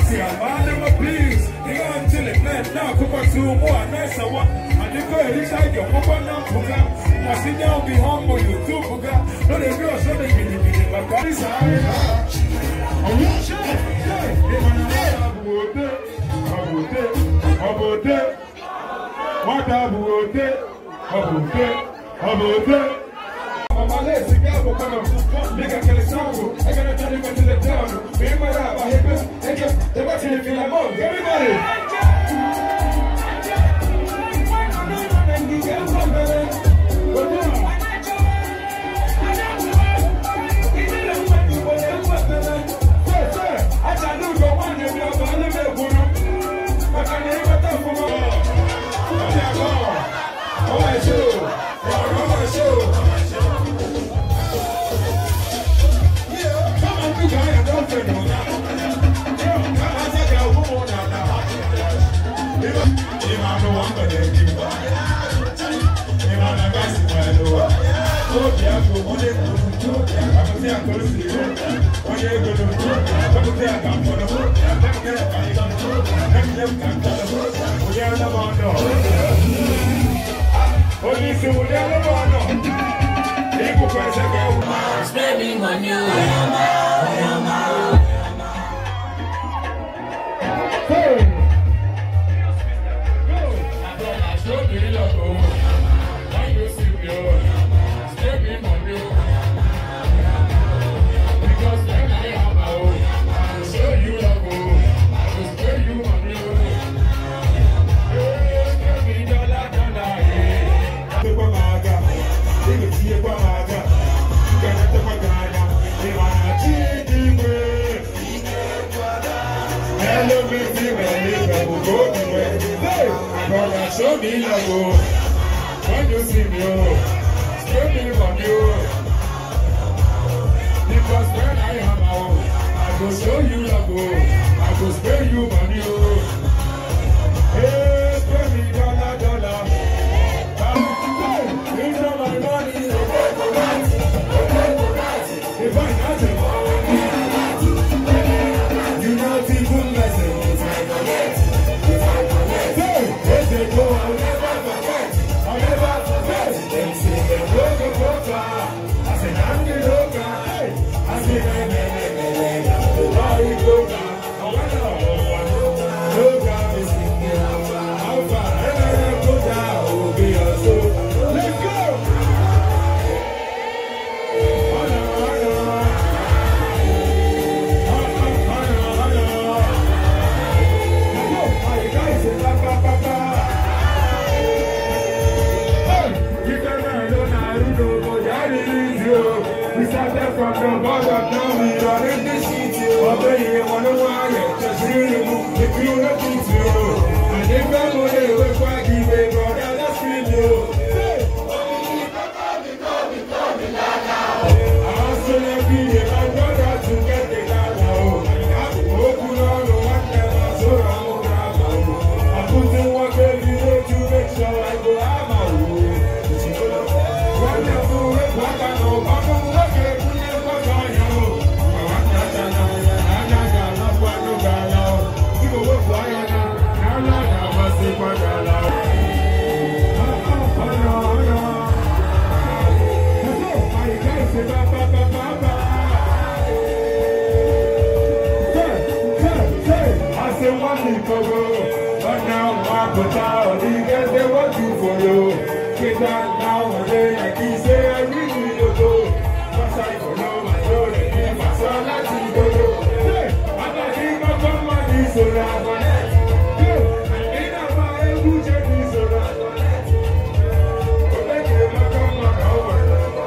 See, I'm never please. You go until it man now, come back to more nice one. And you go inside your mobile now, Puga. I sit down, be humble, you too, Puga. No, the girls, so they get it, but God is high. Oh, you should. What about it? My legs together, come on. Nigga, kill a song. I gotta turn him into the town. Remember that, I hit this. They're watching it feel like more. Everybody. Spending on you. Show me love, when you see me, spare me from you. Because when I am out, I will show you love, I will spare you money. Hey, spare me dollar. Hey, it's not my money, if I got it, you know people messing. From the bottom, now we are in the city. Obey you, one of my just really move the crew of things you. And if I'm going to work, I give a brother, that's really you. I also like you, my brother, to get the data. Open on the one never, so I'm put in one every day to make sure I go out my way. Wonderful, what I know, I'm but now I put out the guys they want you for you. Get that now and then I can say I really don't go. Cause I don't know my soul and my soul like you go. I'm not in my money so I'm on it. I ain't up my head who check me so I'm on it. But they give my come on over.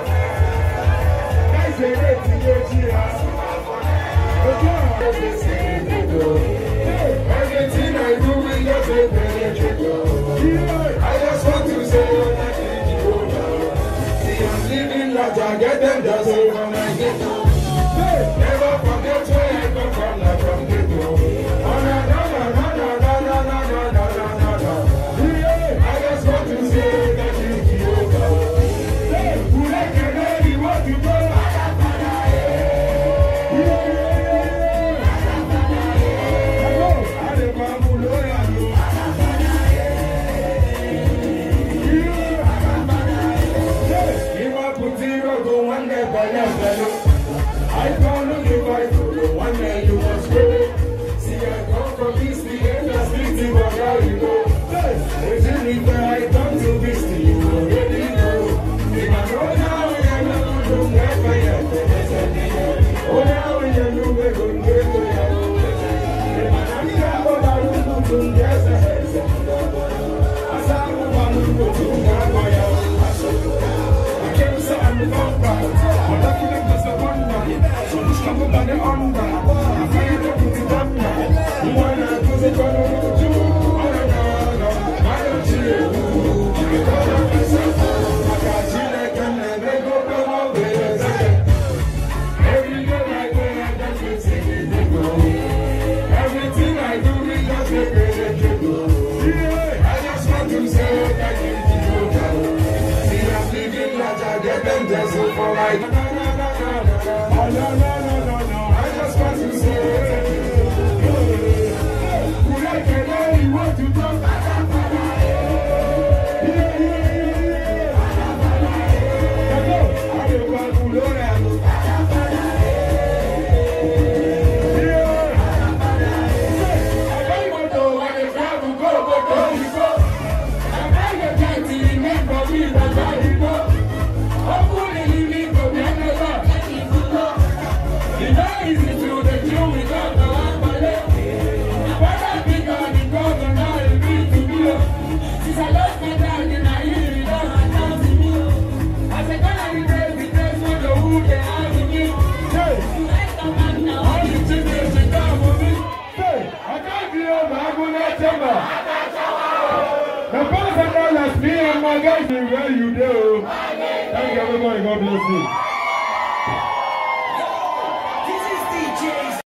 I say wait to get you out. But you're the same thing. Everything I do will just say I just want to say that see, I'm living large, I get them just over my ghetto. Never forget where I come from, like from ghetto. I just want to say that you over. Who like you ready, what you go? number. But that for them just a wonder. So much trouble by the under. I find it put it under. You wanna do the gonna do you? Oh no, why don't you? You call up myself. I got you like I'm never go away. Every day I go, I just will take it go. Everything I do, we just take it go. I just want to say that you go. See, I'm living like I get them just for my. Oh no, I just want to say. Would I get any what to talk? Me and my guys, where you do. Thank you, everybody. God bless you.